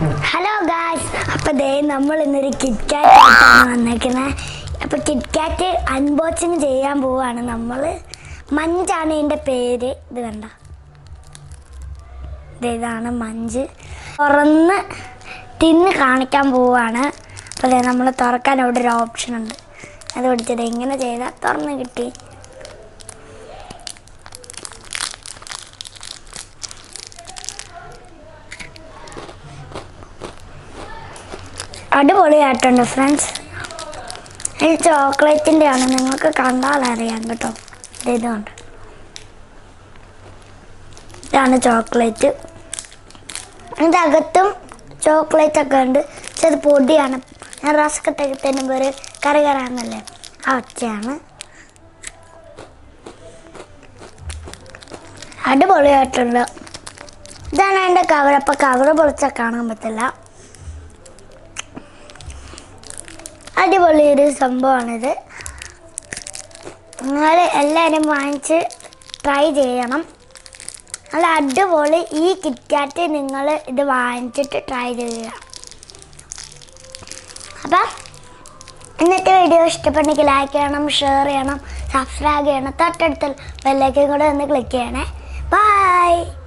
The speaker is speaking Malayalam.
ഹലോ ഗായ്സ്, അപ്പോൾ ദേ നമ്മൾ ഇന്നൊരു കിറ്റ്കാറ്റ് ആയിട്ടാണ് വന്നേക്കുന്നത്. അപ്പോൾ കിറ്റ്കാറ്റ് അൺബോക്സിങ് ചെയ്യാൻ പോവുകയാണ് നമ്മൾ. മഞ്ചാണ് ഇതിൻ്റെ പേര്. ഇത് കണ്ട, ഇതാണ് മഞ്ച്. തുറന്ന് തിന്ന് കാണിക്കാൻ പോവുകയാണ്. അപ്പോൾ ദേ നമ്മൾ തുറക്കാൻ അവിടെ ഒരു ഓപ്ഷൻ ഉണ്ട്, അത് പിടിച്ചത് എങ്ങനെ ചെയ്താൽ തുറന്ന് കിട്ടി. അടിപൊളിയായിട്ടുണ്ട് ഫ്രണ്ട്സ്. ഇത് ചോക്ലേറ്റിൻ്റെ ആണ്, നിങ്ങൾക്ക് കണ്ടാൽ അറിയാം കേട്ടോ. ഇതുകൊണ്ട് ഇതാണ് ചോക്ലേറ്റ്. ഇതിനകത്തും ചോക്ലേറ്റ് ഒക്കെ ഉണ്ട്, പക്ഷെ അത് പൊടിയാണ്. ഞാൻ റസ്ക് ഇട്ടതിന് പേര് കറികറാന്നല്ലേ, ആ ഒച്ചയാണ്. അടിപൊളിയായിട്ടുണ്ട്. ഇതാണ് എൻ്റെ കവർ. അപ്പോൾ കവർ പൊളിച്ചാൽ കാണാൻ പറ്റില്ല. അടിപൊളി ഒരു സംഭവമാണിത്. നിങ്ങൾ എല്ലാവരും വാങ്ങിച്ച് ട്രൈ ചെയ്യണം. നല്ല അടിപൊളി ഈ കിറ്റ്കാറ്റ് നിങ്ങൾ ഇത് വാങ്ങിച്ചിട്ട് ട്രൈ ചെയ്യുക. അപ്പം ഇന്നത്തെ വീഡിയോ ഇഷ്ടപ്പെട്ടെങ്കിൽ ലൈക്ക് ചെയ്യണം, ഷെയർ ചെയ്യണം, സബ്സ്ക്രൈബ് ചെയ്യണം, തൊട്ടടുത്ത ബെല്ലൈക്കൻ കൂടെ ഒന്ന് ക്ലിക്ക് ചെയ്യണേ. ബൈ.